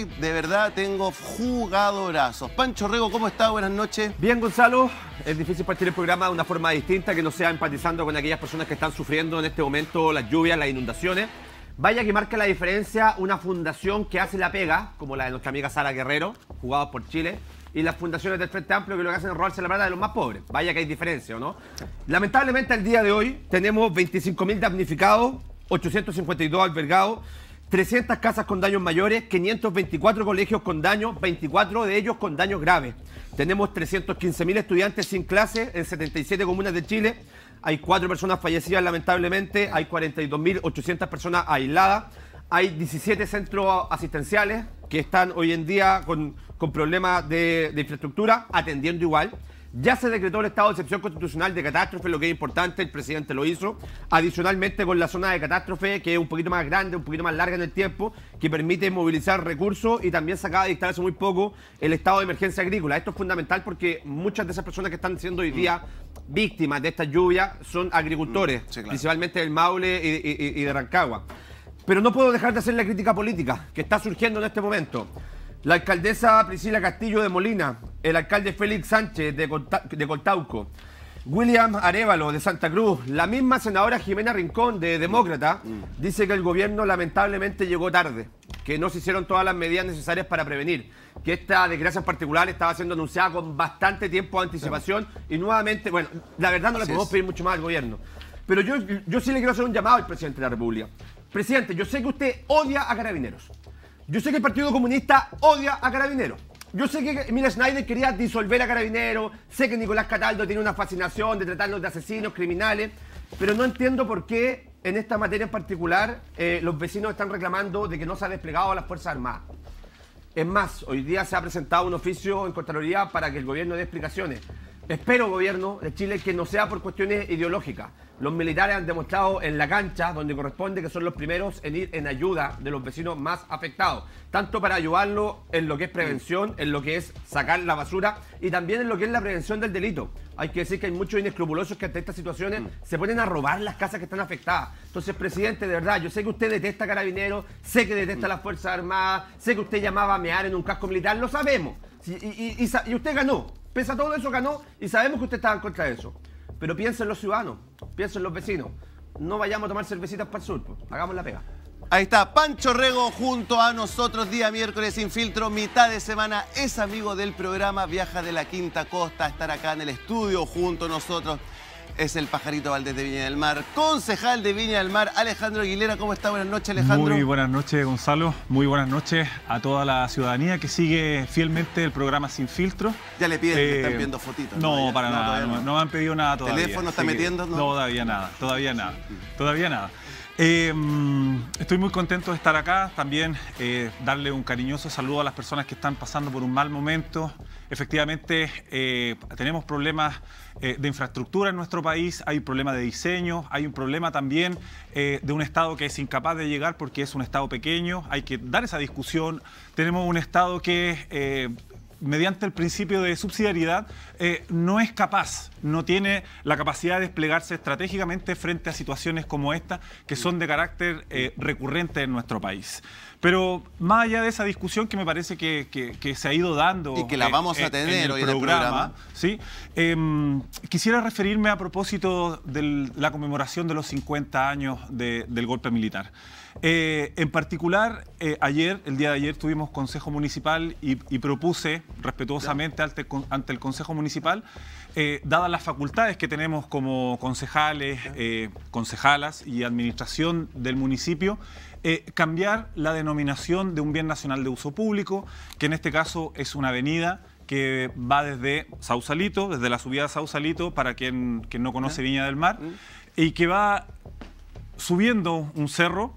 hoy de verdad tengo jugadorazos. Pancho Rego, ¿cómo está? Buenas noches. Bien, Gonzalo. Es difícil partir el programa de una forma distinta, que no sea empatizando con aquellas personas que están sufriendo en este momento las lluvias, las inundaciones. Vaya que marca la diferencia una fundación que hace la pega, como la de nuestra amiga Sara Guerrero, jugados por Chile, y las fundaciones del Frente Amplio que lo que hacen es robarse la plata de los más pobres. Vaya que hay diferencia, ¿o no? Lamentablemente, al día de hoy tenemos 25.000 damnificados, 852 albergados, 300 casas con daños mayores, 524 colegios con daños, 24 de ellos con daños graves. Tenemos 315.000 estudiantes sin clase en 77 comunas de Chile. Hay 4 personas fallecidas, lamentablemente. Hay 42.800 personas aisladas. Hay 17 centros asistenciales que están hoy en día con problemas de infraestructura, atendiendo igual. Ya se decretó el estado de excepción constitucional de catástrofe, lo que es importante, el presidente lo hizo. Adicionalmente con la zona de catástrofe, que es un poquito más grande, un poquito más larga en el tiempo, que permite movilizar recursos, y también se acaba de dictar hace muy poco el estado de emergencia agrícola. Esto es fundamental porque muchas de esas personas que están siendo hoy día víctimas de esta lluvia son agricultores, sí, claro, principalmente del Maule y de Rancagua. Pero no puedo dejar de hacer la crítica política que está surgiendo en este momento. La alcaldesa Priscila Castillo de Molina, el alcalde Félix Sánchez de Coltauco, William Arévalo de Santa Cruz, la misma senadora Jimena Rincón de Demócrata, dice que el gobierno lamentablemente llegó tarde, que no se hicieron todas las medidas necesarias para prevenir, que esta desgracia en particular estaba siendo anunciada con bastante tiempo de anticipación, y nuevamente, bueno, la verdad no le podemos pedir mucho más al gobierno. Pero yo sí le quiero hacer un llamado al presidente de la República. Presidente, yo sé que usted odia a Carabineros. Yo sé que el Partido Comunista odia a Carabineros. Yo sé que Emilio Schneider quería disolver a Carabineros. Sé que Nicolás Cataldo tiene una fascinación de tratarlos de asesinos, criminales. Pero no entiendo por qué en esta materia en particular los vecinos están reclamando de que no se ha desplegado a las Fuerzas Armadas. Es más, hoy día se ha presentado un oficio en Contraloría para que el gobierno dé explicaciones. Espero, gobierno de Chile, que no sea por cuestiones ideológicas. Los militares han demostrado en la cancha, donde corresponde, que son los primeros en ir en ayuda de los vecinos más afectados. Tanto para ayudarlos en lo que es prevención, en lo que es sacar la basura, y también en lo que es la prevención del delito. Hay que decir que hay muchos inescrupulosos que ante estas situaciones se ponen a robar las casas que están afectadas. Entonces, presidente, de verdad, yo sé que usted detesta a Carabineros, sé que detesta a las Fuerzas Armadas, sé que usted llamaba a mear en un casco militar, lo sabemos. Y usted ganó. Pese a todo eso, ganó, y sabemos que usted estaba en contra de eso. Pero piensen en los ciudadanos, piensen en los vecinos. No vayamos a tomar cervecitas para el sur, pues. Hagamos la pega. Ahí está, Pancho Rego junto a nosotros, día miércoles sin filtro, mitad de semana. Es amigo del programa, viaja de la Quinta Costa a estar acá en el estudio junto a nosotros. Es el Pajarito Valdés de Viña del Mar, concejal de Viña del Mar, Alejandro Aguilera. ¿Cómo está? Buenas noches, Alejandro. Muy buenas noches, Gonzalo. Muy buenas noches a toda la ciudadanía que sigue fielmente el programa Sin Filtro. Ya le piden que están viendo fotitos. No, para nada. No me han pedido nada todavía. ¿Teléfono está metiendo? No, todavía nada. Todavía nada. Estoy muy contento de estar acá. También darle un cariñoso saludo a las personas que están pasando por un mal momento. Efectivamente, tenemos problemas de infraestructura en nuestro país, hay un problema de diseño, hay un problema también de un Estado que es incapaz de llegar porque es un Estado pequeño. Hay que dar esa discusión. Tenemos un Estado que mediante el principio de subsidiariedad, no es capaz, no tiene la capacidad de desplegarse estratégicamente frente a situaciones como esta, que son de carácter recurrente en nuestro país. Pero más allá de esa discusión que me parece que se ha ido dando y que la vamos a tener hoy en el programa, ¿sí? Quisiera referirme a propósito de la conmemoración de los 50 años del golpe militar. En particular, el día de ayer tuvimos Consejo Municipal y propuse respetuosamente ante el Consejo Municipal, dadas las facultades que tenemos como concejales, concejalas y administración del municipio, cambiar la denominación de un bien nacional de uso público, que en este caso es una avenida que va desde Sausalito, desde la subida de Sausalito, para quien no conoce Viña del Mar, y que va subiendo un cerro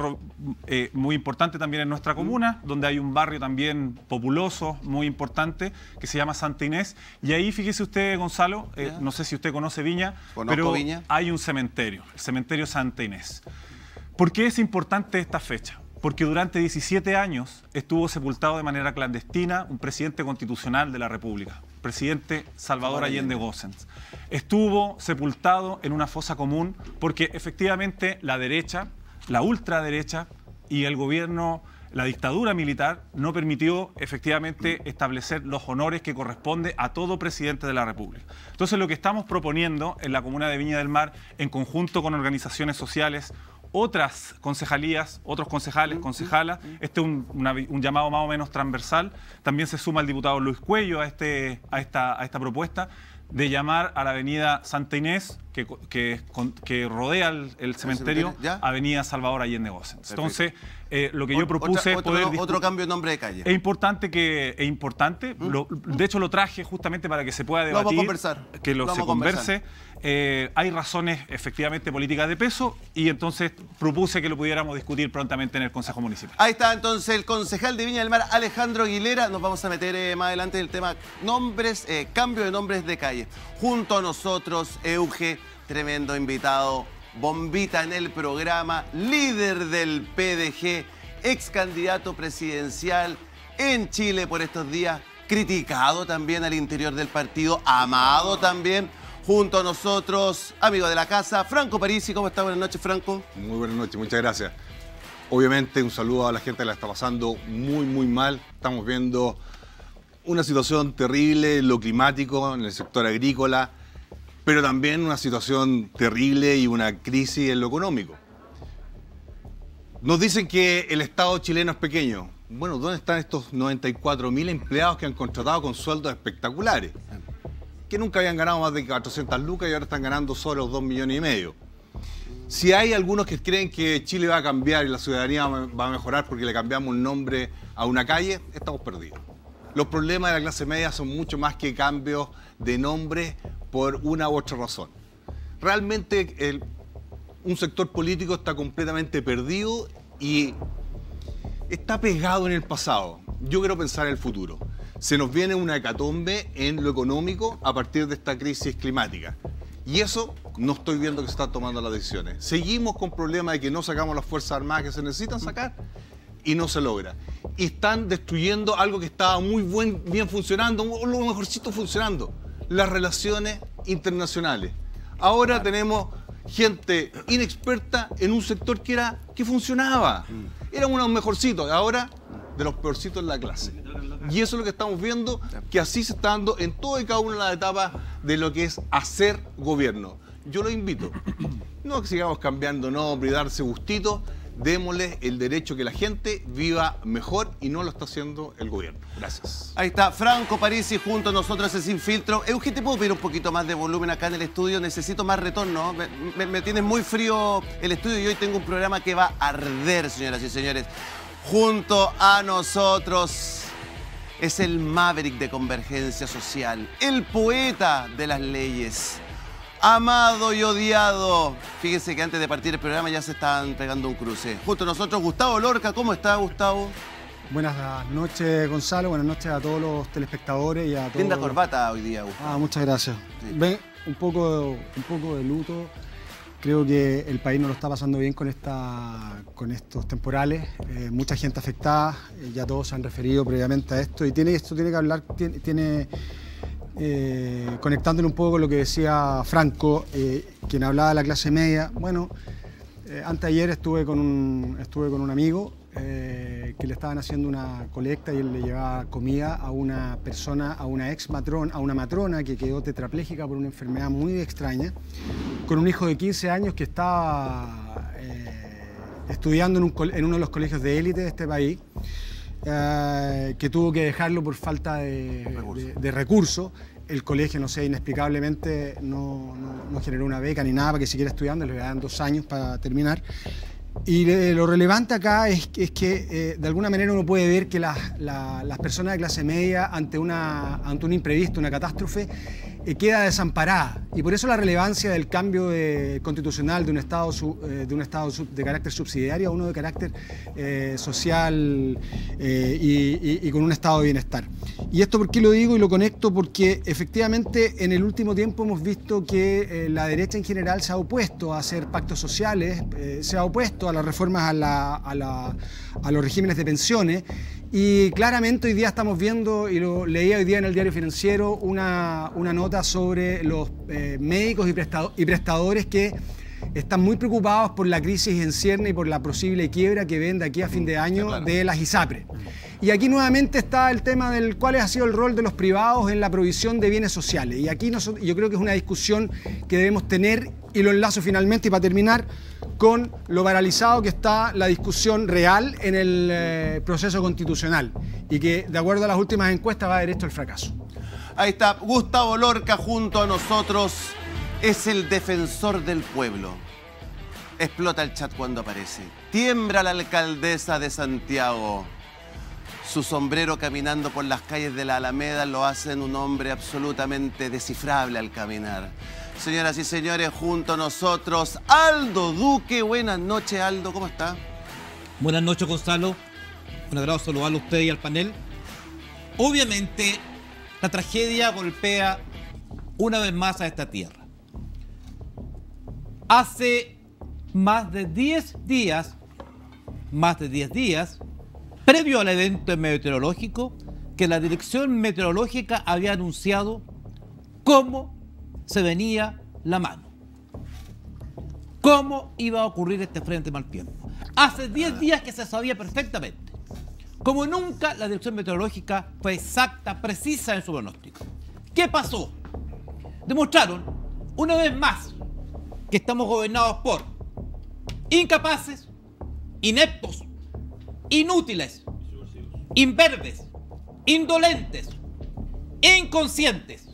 muy importante también en nuestra comuna, donde hay un barrio también populoso, muy importante, que se llama Santa Inés. Y ahí, fíjese usted, Gonzalo, no sé si usted conoce Viña, pero Viña. Hay un cementerio, el cementerio Santa Inés. ¿Por qué es importante esta fecha? Porque durante 17 años estuvo sepultado de manera clandestina un presidente constitucional de la República, presidente Salvador Allende Gossens. Estuvo sepultado en una fosa común porque efectivamente la derecha, la ultraderecha y el gobierno la dictadura militar no permitió efectivamente establecer los honores que corresponde a todo presidente de la República. Entonces, lo que estamos proponiendo en la comuna de Viña del Mar, en conjunto con organizaciones sociales, otras concejalías, otros concejales, concejalas, este es un llamado más o menos transversal. También se suma el diputado Luis Cuello a esta propuesta de llamar a la avenida Santa Inés, que rodea el cementerio, avenida Salvador Allende Gossens. Entonces, lo que yo propuse es poder... Otro cambio de nombre de calle. Es importante, de hecho lo traje justamente para que se pueda debatir, vamos a conversar. Que se converse. Hay razones efectivamente políticas de peso y entonces propuse que lo pudiéramos discutir prontamente en el Consejo Municipal. Ahí está entonces el concejal de Viña del Mar, Alejandro Aguilera. Nos vamos a meter más adelante en el tema nombres, cambio de nombres de calle. Junto a nosotros, Euge, tremendo invitado, bombita en el programa, líder del PDG, ex candidato presidencial en Chile por estos días, criticado también al interior del partido, amado también. Junto a nosotros, amigo de la casa, Franco Parisi. ¿Cómo está? Buenas noches, Franco. Muy buenas noches, muchas gracias. Obviamente, un saludo a la gente que la está pasando muy, muy mal. Estamos viendo una situación terrible en lo climático, en el sector agrícola, pero también una situación terrible y una crisis en lo económico. Nos dicen que el Estado chileno es pequeño. Bueno, ¿dónde están estos 94.000 empleados que han contratado con sueldos espectaculares? Que nunca habían ganado más de 400 lucas y ahora están ganando solo 2,5 millones. Si hay algunos que creen que Chile va a cambiar y la ciudadanía va a mejorar porque le cambiamos el nombre a una calle, estamos perdidos. Los problemas de la clase media son mucho más que cambios de nombre por una u otra razón. Realmente un sector político está completamente perdido y está pegado en el pasado. Yo quiero pensar en el futuro. Se nos viene una hecatombe en lo económico a partir de esta crisis climática. Y eso no estoy viendo que se están tomando las decisiones. Seguimos con problemas de que no sacamos las Fuerzas Armadas que se necesitan sacar y no se logra. Y están destruyendo algo que estaba muy bien funcionando, lo mejorcito funcionando, las relaciones internacionales. Ahora tenemos gente inexperta en un sector que funcionaba. Era uno de los mejorcitos, ahora de los peorcitos en la clase. Y eso es lo que estamos viendo, que así se está dando en toda y cada una de las etapas de lo que es hacer gobierno. Yo lo invito, no que sigamos cambiando nombre y darse gustito, démosle el derecho que la gente viva mejor y no lo está haciendo el gobierno. Gracias. Ahí está Franco Parisi junto a nosotros en Sin Filtro. Eugenio, ¿te puedo pedir un poquito más de volumen acá en el estudio? Necesito más retorno. Me tienes muy frío el estudio y hoy tengo un programa que va a arder, señoras y señores. Junto a nosotros es el Maverick de Convergencia Social, el poeta de las leyes, amado y odiado. Fíjense que antes de partir el programa ya se estaban pegando un cruce. Junto a nosotros, Gustavo Lorca. ¿Cómo está, Gustavo? Buenas noches, Gonzalo. Buenas noches a todos los telespectadores y a todos. Linda corbata hoy día, Gustavo. Muchas gracias. Sí. Ven, un poco de luto. Creo que el país no lo está pasando bien con estos temporales. Mucha gente afectada. Ya todos se han referido previamente a esto. Y esto tiene que hablar... conectándole un poco con lo que decía Franco, quien hablaba de la clase media. Bueno, anteayer estuve con un amigo que le estaban haciendo una colecta y él le llevaba comida a una persona, a una matrona que quedó tetrapléjica por una enfermedad muy extraña, con un hijo de 15 años que estaba estudiando en uno de los colegios de élite de este país. Que tuvo que dejarlo por falta de recursos. El colegio, no sé, inexplicablemente no generó una beca ni nada para que siguiera estudiando, le dan 2 años para terminar. Y lo relevante acá es que de alguna manera uno puede ver que las personas de clase media ante un imprevisto, una catástrofe, queda desamparada. Y por eso la relevancia del cambio constitucional de un Estado de carácter subsidiario a uno de carácter social y con un estado de bienestar. ¿Y esto por qué lo digo y lo conecto? Porque efectivamente en el último tiempo hemos visto que la derecha en general se ha opuesto a hacer pactos sociales, se ha opuesto a las reformas a los regímenes de pensiones. Y claramente hoy día estamos viendo, y lo leía hoy día en el Diario Financiero, una nota sobre los médicos y prestadores que están muy preocupados por la crisis en cierne y por la posible quiebra que ven de aquí a fin de año claro. de las ISAPRES. Y aquí nuevamente está el tema del cuál ha sido el rol de los privados en la provisión de bienes sociales. Y aquí yo creo que es una discusión que debemos tener, y lo enlazo finalmente y para terminar, con lo paralizado que está la discusión real en el proceso constitucional y que, de acuerdo a las últimas encuestas, va derecho al fracaso. Ahí está, Gustavo Lorca junto a nosotros, es el defensor del pueblo. Explota el chat cuando aparece. Tiembla la alcaldesa de Santiago. Su sombrero caminando por las calles de la Alameda lo hacen un hombre absolutamente descifrable al caminar. Señoras y señores, junto a nosotros, Aldo Duque. Buenas noches, Aldo, ¿cómo está? Buenas noches, Gonzalo. Un agrado saludarlo a usted y al panel. Obviamente, la tragedia golpea una vez más a esta tierra. Hace más de 10 días, previo al evento meteorológico, que la Dirección Meteorológica había anunciado cómo se venía la mano. ¿Cómo iba a ocurrir este frente mal tiempo? Hace 10 días que se sabía perfectamente. Como nunca, la Dirección Meteorológica fue exacta, precisa en su pronóstico. ¿Qué pasó? Demostraron, una vez más, que estamos gobernados por incapaces, ineptos, inútiles, imberbes, indolentes, inconscientes.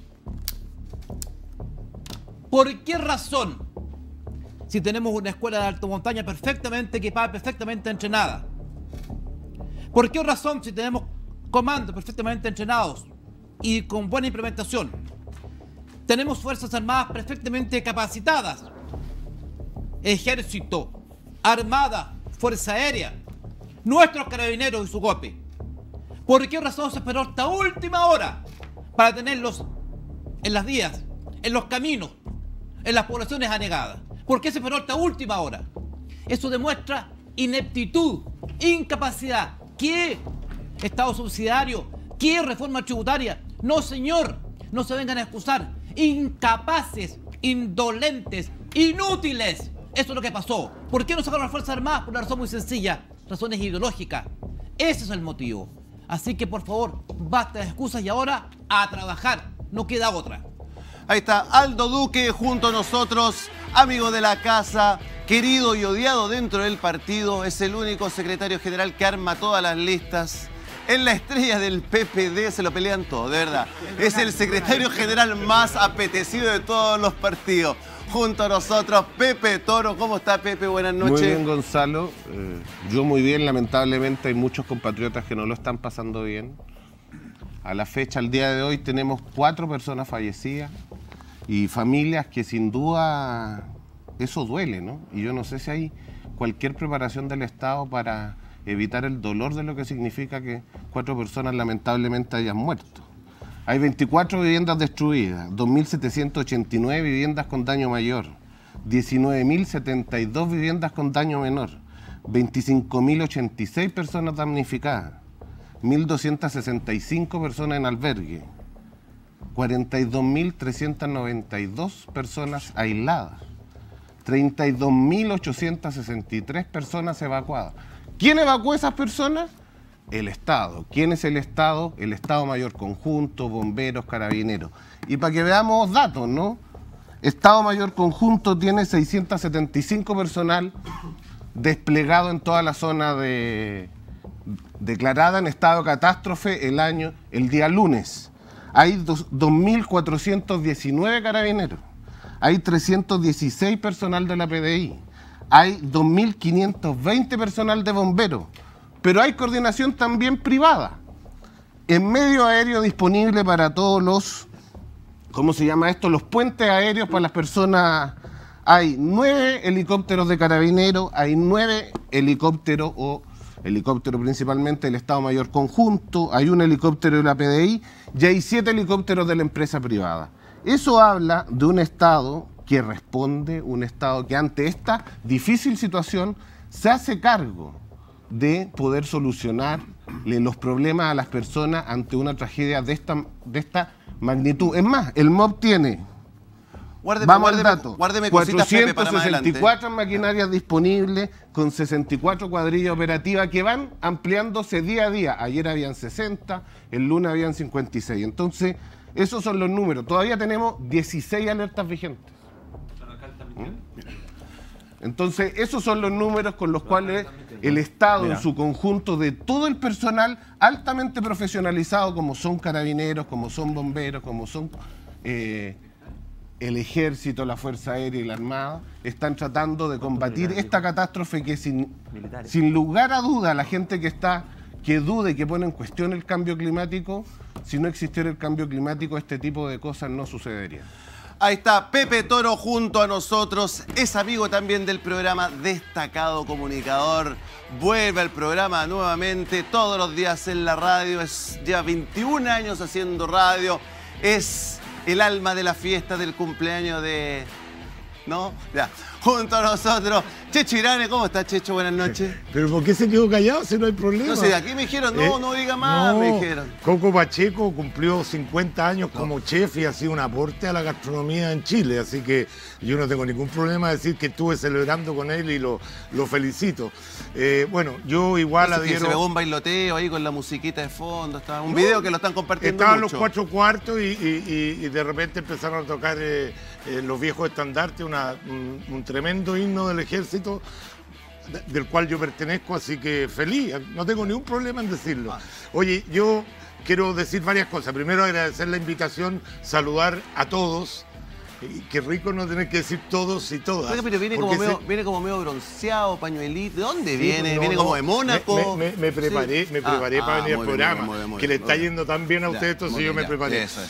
¿Por qué razón? Si tenemos una escuela de alta montaña perfectamente equipada, perfectamente entrenada. ¿Por qué razón si tenemos comandos perfectamente entrenados y con buena implementación? Tenemos fuerzas armadas perfectamente capacitadas. Ejército, Armada, Fuerza Aérea, nuestros carabineros y su GOPE. ¿Por qué razón se esperó hasta última hora para tenerlos en las vías, en los caminos, en las poblaciones anegadas? ¿Por qué se esperó hasta última hora? Eso demuestra ineptitud, incapacidad. ¿Qué Estado subsidiario? ¿Qué reforma tributaria? No, señor, no se vengan a excusar. Incapaces, indolentes, inútiles. Eso es lo que pasó. ¿Por qué no sacaron las Fuerzas Armadas? Por una razón muy sencilla. Razones ideológicas. Ese es el motivo. Así que, por favor, basta de excusas y ahora a trabajar. No queda otra. Ahí está Aldo Duque junto a nosotros, amigo de la casa, querido y odiado dentro del partido. Es el único secretario general que arma todas las listas. Es la estrella del PPD, se lo pelean todos, de verdad. Es el secretario general más apetecido de todos los partidos. Junto a nosotros, Pepe Toro. ¿Cómo está, Pepe? Buenas noches. Muy bien, Gonzalo. Yo muy bien. Lamentablemente hay muchos compatriotas que no lo están pasando bien. A la fecha, al día de hoy, tenemos 4 personas fallecidas y familias que sin duda eso duele, ¿no? Y yo no sé si hay cualquier preparación del Estado para evitar el dolor de lo que significa que 4 personas lamentablemente hayan muerto. Hay 24 viviendas destruidas, 2.789 viviendas con daño mayor, 19.072 viviendas con daño menor, 25.086 personas damnificadas, 1.265 personas en albergue, 42.392 personas aisladas, 32.863 personas evacuadas. ¿Quién evacuó a esas personas? El Estado. ¿Quién es el Estado? El Estado Mayor Conjunto, bomberos, carabineros. Y para que veamos datos, ¿no? Estado Mayor Conjunto tiene 675 personal desplegado en toda la zona declarada en estado de catástrofe el día lunes. Hay 2.419 carabineros. Hay 316 personal de la PDI. Hay 2.520 personal de bomberos. Pero hay coordinación también privada. En medio aéreo disponible para todos los, ¿cómo se llama esto? Los puentes aéreos para las personas. Hay 9 helicópteros de carabineros, hay 9 helicópteros helicóptero principalmente del Estado Mayor Conjunto, hay un helicóptero de la PDI y hay 7 helicópteros de la empresa privada. Eso habla de un Estado que responde, un Estado que ante esta difícil situación se hace cargo de poder solucionar los problemas a las personas ante una tragedia de esta magnitud. Es más, el MOB tiene Vamos al dato. Guárdeme cositas, Pepe, para más adelante. 464 maquinarias disponibles con 64 cuadrillas operativas que van ampliándose día a día. Ayer habían 60, el lunes habían 56. Entonces, esos son los números. Todavía tenemos 16 alertas vigentes. Entonces, esos son los números con los cuales el Estado en su conjunto, de todo el personal altamente profesionalizado, como son carabineros, como son bomberos, como son el Ejército, la Fuerza Aérea y la Armada, están tratando de combatir esta catástrofe que sin lugar a duda la gente que dude, que pone en cuestión el cambio climático, si no existiera el cambio climático, este tipo de cosas no sucederían. Ahí está Pepe Toro junto a nosotros, es amigo también del programa, destacado comunicador, vuelve al programa nuevamente, todos los días en la radio, lleva 21 años haciendo radio, es el alma de la fiesta del cumpleaños de... ¿No? Ya. Junto a nosotros, Checho Irane. ¿Cómo estás, Checho? Buenas noches. ¿Pero por qué se quedó callado si no hay problema? No sé, aquí me dijeron, no diga más, me dijeron. Coco Pacheco cumplió 50 años como chef y ha sido un aporte a la gastronomía en Chile, así que yo no tengo ningún problema de decir que estuve celebrando con él y lo felicito. Bueno, yo igual adhiero... Se ve un bailoteo ahí con la musiquita de fondo, estaba un video que lo están compartiendo Estaban mucho. Los 4 cuartos y de repente empezaron a tocar los viejos estandartes, un tremendo himno del Ejército, del cual yo pertenezco, así que feliz, no tengo ningún problema en decirlo. Oye, yo quiero decir varias cosas. Primero, agradecer la invitación, saludar a todos. Y qué rico no tener que decir todos y todas. Oiga, pero viene como medio bronceado, pañuelito. ¿De dónde viene? ¿Viene como de Mónaco? Me preparé para venir al programa. Que le está yendo tan bien a ustedes, entonces yo me preparé. Eso.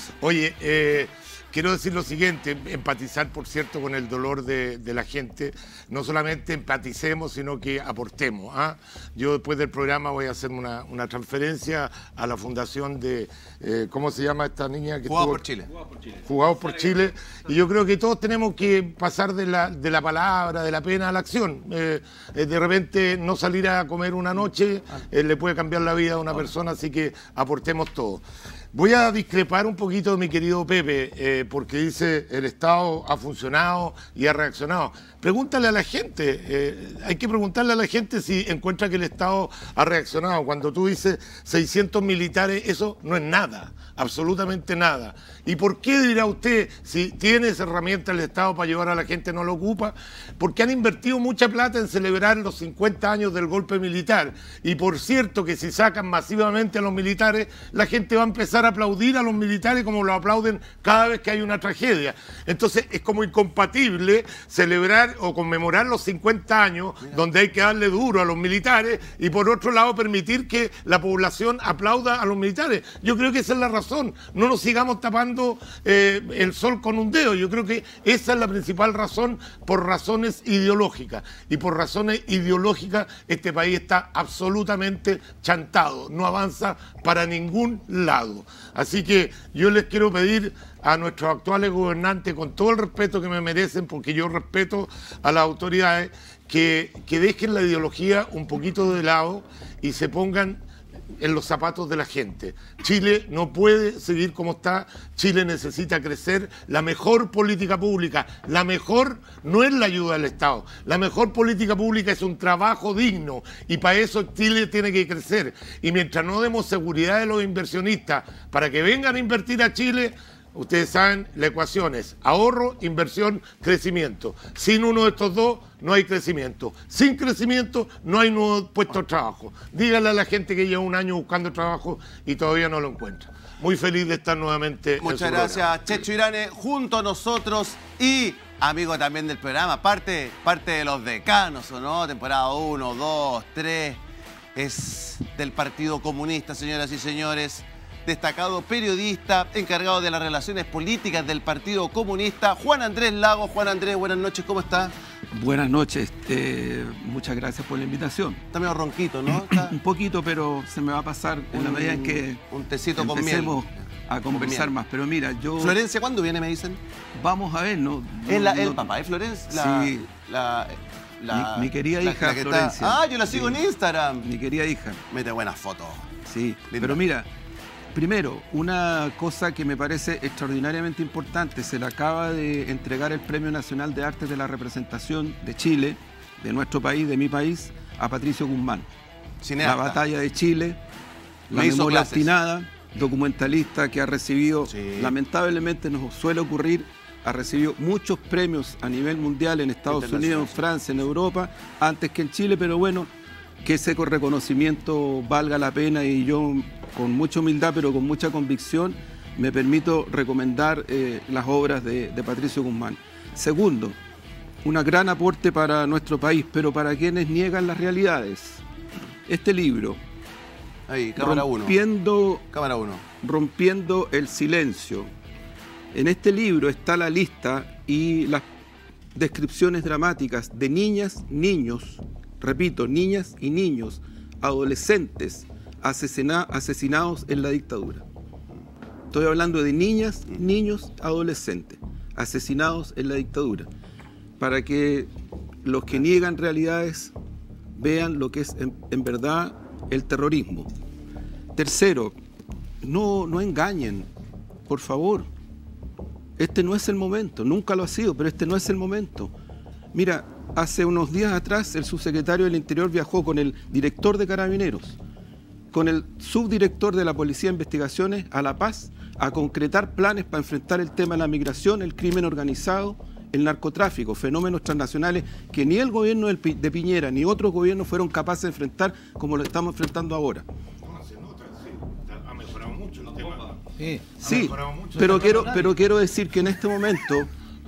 Oye, quiero decir lo siguiente, empatizar, por cierto, con el dolor de la gente. No solamente empaticemos, sino que aportemos. Yo después del programa voy a hacer una transferencia a la fundación de, ¿cómo se llama esta niña? Jugados por Chile. Jugados por Chile. Y yo creo que todos tenemos que pasar de la palabra, de la pena a la acción. De repente no salir a comer una noche le puede cambiar la vida a una persona, así que aportemos todo. Voy a discrepar un poquito de mi querido Pepe, porque dice el Estado ha funcionado y ha reaccionado. Pregúntale a la gente, hay que preguntarle a la gente si encuentra que el Estado ha reaccionado. Cuando tú dices 600 militares, eso no es nada, absolutamente nada. ¿Y por qué dirá usted, si tiene esa herramienta el Estado para llevar a la gente, no lo ocupa? Porque han invertido mucha plata en celebrar los 50 años del golpe militar. Y por cierto que si sacan masivamente a los militares, la gente va a empezar a aplaudir a los militares como lo aplauden cada vez que hay una tragedia. Entonces es como incompatible celebrar o conmemorar los 50 años donde hay que darle duro a los militares y por otro lado permitir que la población aplauda a los militares. Yo creo que esa es la razón. No nos sigamos tapando el sol con un dedo. Yo creo que esa es la principal razón, por razones ideológicas. Y por razones ideológicas este país está absolutamente chantado. No avanza para ningún lado. Así que yo les quiero pedir a nuestros actuales gobernantes, con todo el respeto que me merecen, porque yo respeto a las autoridades, que dejen la ideología un poquito de lado y se pongan en los zapatos de la gente. Chile no puede seguir como está, Chile necesita crecer. La mejor política pública, la mejor no es la ayuda del Estado, la mejor política pública es un trabajo digno y para eso Chile tiene que crecer. Y mientras no demos seguridad a los inversionistas para que vengan a invertir a Chile, ustedes saben, la ecuación es ahorro, inversión, crecimiento. Sin uno de estos dos no hay crecimiento. Sin crecimiento no hay nuevos puestos de trabajo. Díganle a la gente que lleva un año buscando trabajo y todavía no lo encuentra. Muy feliz de estar nuevamente. Muchas gracias, Checho Irane, junto a nosotros y amigo también del programa, parte de los decanos, ¿o no? Temporada 1, 2, 3. Es del Partido Comunista, señoras y señores. Destacado periodista, encargado de las relaciones políticas del Partido Comunista, Juan Andrés Lagos. Juan Andrés, buenas noches, ¿cómo está? Buenas noches, muchas gracias por la invitación. Está medio ronquito, ¿no? Un poquito, pero se me va a pasar en la medida en que un tecito con miel. Empecemos a conversar más. Pero mira, yo... ¿Florencia cuándo viene, me dicen? Vamos a ver, ¿no? ¿El papá de Florencia? Sí. Mi querida hija, Florencia. Yo la sigo en Instagram. Mi querida hija. Mete buenas fotos. Sí, Linda. pero mira... Primero, una cosa que me parece extraordinariamente importante, se le acaba de entregar el Premio Nacional de Artes de la Representación de Chile, de nuestro país, de mi país, a Patricio Guzmán. Cineasta. La batalla de Chile, La Me hizo memoria clases. obstinada, documentalista que ha recibido, Sí. lamentablemente nos suele ocurrir, ha recibido muchos premios a nivel mundial en Estados Unidos, en Francia, en Europa, antes que en Chile, pero bueno, que ese reconocimiento valga la pena y yo con mucha humildad pero con mucha convicción me permito recomendar las obras de Patricio Guzmán. Segundo, un gran aporte para nuestro país, pero para quienes niegan las realidades. Este libro, Ahí, cámara 1. Cámara 1. Rompiendo el silencio. En este libro está la lista y las descripciones dramáticas de niñas, niños, repito, niñas y niños, adolescentes asesinados en la dictadura. Estoy hablando de niñas, niños, adolescentes asesinados en la dictadura, para que los que niegan realidades vean lo que es en verdad el terrorismo. Tercero, no engañen, por favor. Este no es el momento, nunca lo ha sido, pero este no es el momento. Mira, hace unos días atrás el subsecretario del Interior viajó con el director de Carabineros, con el subdirector de la Policía de Investigaciones a La Paz, a concretar planes para enfrentar el tema de la migración, el crimen organizado, el narcotráfico, fenómenos transnacionales que ni el gobierno de Piñera ni otros gobiernos fueron capaces de enfrentar como lo estamos enfrentando ahora. Ha mejorado mucho el tema. Sí, pero quiero decir que en este momento,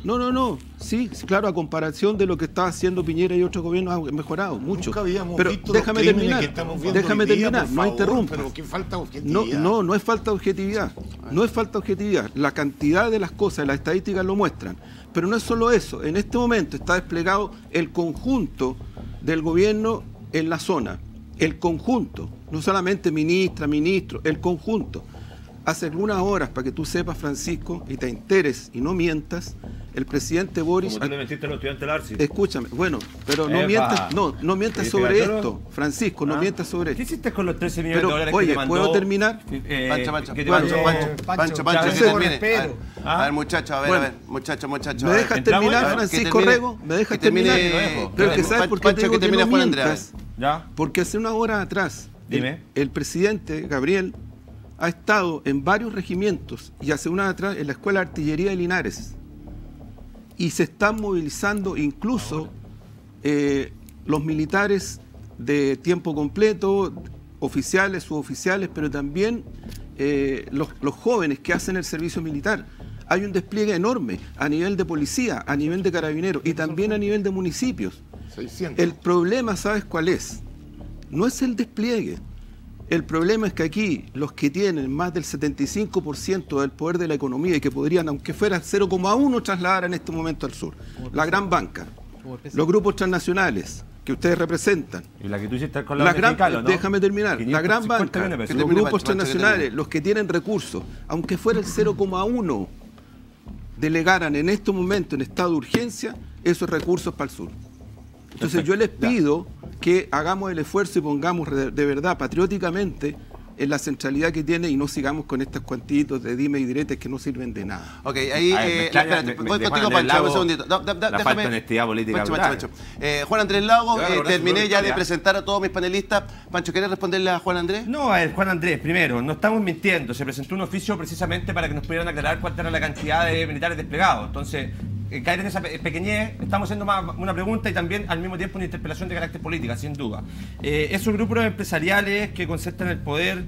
sí, claro, a comparación de lo que estaba haciendo Piñera y otros gobiernos ha mejorado mucho. Nunca habíamos Pero visto déjame los crímenes terminar, que estamos viendo déjame hoy día, terminar, por no favor, interrumpas. pero qué falta de objetividad. No es falta de objetividad, no es falta de objetividad. La cantidad de las cosas, las estadísticas lo muestran. Pero no es solo eso, en este momento está desplegado el conjunto del gobierno en la zona, el conjunto, no solamente ministra, ministro, el conjunto. Hace algunas horas, para que tú sepas, Francisco, y te enteres y no mientas, el presidente Boris... Como tú le mentiste a los estudiantes del Arci. Escúchame, bueno, pero no mientas ¿Sí, sobre pegatoro? esto, Francisco, no mientas sobre ¿Qué esto. hiciste con los 13 millones Pero, de dólares oye, que te mandó? ¿puedo terminar? Pancho, que te mandó- Pancho, ya, que sí, termine. A ver, muchachos, a ver, muchachos. ¿Me dejas ¿entramos? terminar, A ver, Francisco Rego? ¿Me dejas que termine- terminar? Pero es que ¿sabes por qué te Pancho, digo que que termine no Juan Andrea, mientas? ¿Ya? Porque hace una hora atrás, Dime. el presidente, Gabriel, ha estado en varios regimientos y hace una atrás en la Escuela de Artillería de Linares. Y se están movilizando incluso los militares de tiempo completo, oficiales, suboficiales, pero también los jóvenes que hacen el servicio militar. Hay un despliegue enorme a nivel de policía, a nivel de carabineros y también a nivel de municipios. 600. El problema, ¿sabes cuál es? No es el despliegue. El problema es que aquí los que tienen más del 75% del poder de la economía y que podrían, aunque fuera 0,1, trasladar en este momento al sur, la gran banca, los grupos transnacionales que ustedes representan, Y la que tú hiciste con la mexicana, ¿no? déjame terminar, la gran 550 banca, millones de pesos. los termine, grupos Pancho, que transnacionales, termine. los que tienen recursos, aunque fuera el 0,1, delegaran en este momento en estado de urgencia esos recursos para el sur. Entonces yo les pido que hagamos el esfuerzo y pongamos de verdad, patrióticamente, en la centralidad que tiene y no sigamos con estos cuantitos de dime y diretes que no sirven de nada. Ok, ahí, A ver, me extraña, espérate, me voy dejan contigo, en el Pancho, lago un segundito. la falta de honestidad política brutal. Juan Andrés Lago, Yo ahora terminé sí, ya de ya. presentar a todos mis panelistas. Pancho, ¿quieres responderle a Juan Andrés? No, a ver, Juan Andrés, primero, no estamos mintiendo. Se presentó un oficio precisamente para que nos pudieran aclarar cuánta era la cantidad de militares desplegados. Entonces, caer en esa pequeñez, estamos haciendo más una pregunta y también al mismo tiempo una interpelación de carácter política, sin duda. Esos grupos empresariales que concentran el poder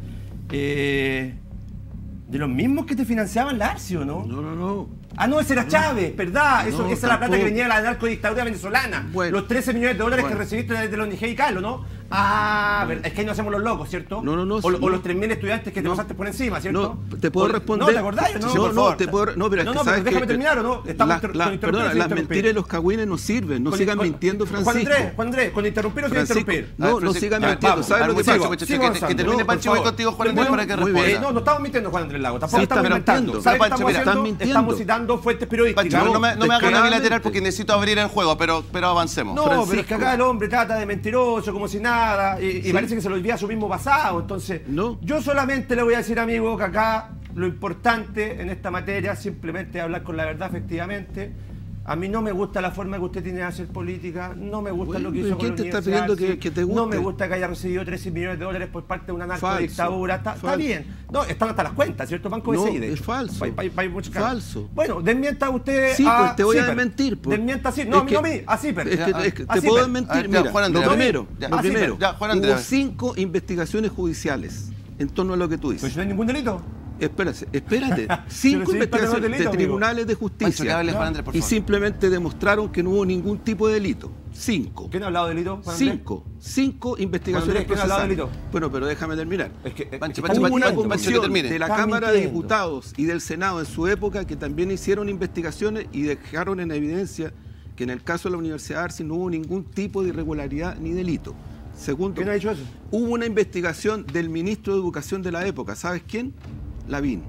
de los mismos que te financiaban la Arci, ¿o no? No. Ah, no, ese era Chávez, ¿verdad? Esa es la plata tampoco. que venía de la narcodictadura venezolana. Bueno. Los 13 millones de dólares Bueno. que recibiste desde los Nigel y Carlos, ¿no? Ah, es que ahí no hacemos los locos, ¿cierto? No, O los 3.000 estudiantes que te pasaste por encima, ¿cierto? No, ¿te puedo responder? No, ¿te acordás? ¿No? Sí, por favor. te puedo, no, pero es que No, sabes pero déjame que terminar, ¿o no? Estamos perdona, las mentiras y los cagüines no sirven, no sigan mintiendo, Francisco. Juan Andrés, con interrumpir o sin Francisco, interrumpir. no Francisco, sigan a ver, mintiendo, vamos, ¿sabes a ver, lo que muchachos, pasa? muchachos, Sigo que avanzando. termine No, Pancho y por voy contigo, Juan Andrés, Muy para que bien. responda. No estamos mintiendo, Juan Andrés Lago. Tampoco Sí, estamos están inventando. mintiendo. ¿Sabes qué Pancho, estamos mira, haciendo? están mintiendo. Estamos citando fuentes periodísticas. Pancho, no me hagas una descaradamente. bilateral porque necesito abrir el juego, pero avancemos. No, pero es que Francisco. acá el hombre trata de mentiroso, como si nada. nada, y parece que se lo olvida su mismo pasado. Entonces, yo solamente le voy a decir, amigo, que acá lo importante en esta materia simplemente es hablar con la verdad, efectivamente. A mí no me gusta la forma que usted tiene de hacer política, no me gusta lo que hizo con ¿quién la te está universidad, pidiendo que te guste? No me gusta que haya recibido 13 millones de dólares por parte de una narcodictadura. Está bien. No, están hasta las cuentas, ¿cierto? Banco BCI, de hecho. Es falso. Falso. Bueno, desmienta usted sí, pues te voy a Zipper. desmentir. Pues. Desmienta así. No, a mí, a Zipper. Te puedo desmentir. Mira, lo primero, hubo 5 investigaciones judiciales en torno a lo que tú dices. ¿Pero no hay ningún delito? Espérate. 5 investigaciones de tribunales de justicia y simplemente demostraron que no hubo ningún tipo de delito. 5. ¿Quién ha hablado de delito? 5 investigaciones ¿quién ha hablado de delito? Bueno, pero déjame terminar. Hubo una comisión de la Cámara de Diputados y del Senado en su época que también hicieron investigaciones y dejaron en evidencia que en el caso de la Universidad de Arce no hubo ningún tipo de irregularidad ni delito. Segundo, ¿quién ha dicho eso? Hubo una investigación del ministro de Educación de la época. ¿Sabes quién? Lavín,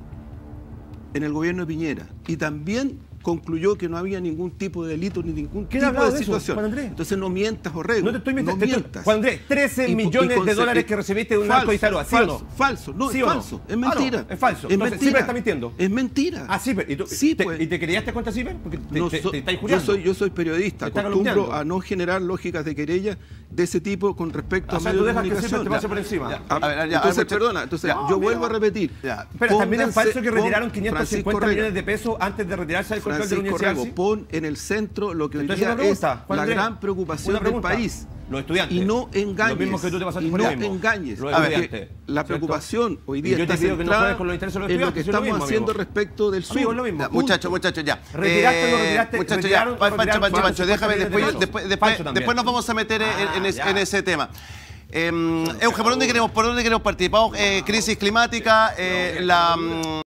en el gobierno de Piñera, y también concluyó que no había ningún tipo de delito ni ningún tipo de situación. Juan Andrés? Entonces no mientas, Orrego. No te estoy mintiendo. No mientas. Juan Andrés, 13 millones de dólares que recibiste de un narcodictadura, ¿sí o no? Falso, no, ¿Sí es o no? falso. Es mentira. Es falso. Es Entonces, mentira. Zipper está mintiendo. Es mentira. Ah, Zipper. ¿Y tú, sí, pues. ¿Y te querellaste contra Zipper? Porque te estás yo injuriando. soy periodista, acostumbro a no generar lógicas de querella de ese tipo con respecto a medios de comunicación. Te pase por encima. Entonces, perdona, yo vuelvo a repetir. Pero también es falso que retiraron 550 millones de pesos antes de retirarse del control de la Universidad. Pon en el centro lo que hoy día es la gran preocupación del país. Los estudiantes. Y no engañes. Lo mismo que tú te pasaste y por no ahí mismo. engañes. Los estudiantes. La preocupación hoy día está centrada en lo que estamos haciendo respecto del sur. Amigo, lo mismo. Muchachos, ya. ¿Retiraste o no retiraste? Muchachos, ya. Pancho, déjame, después nos vamos a meter en ese tema. Euge, ¿por dónde queremos partir? Vamos, crisis climática,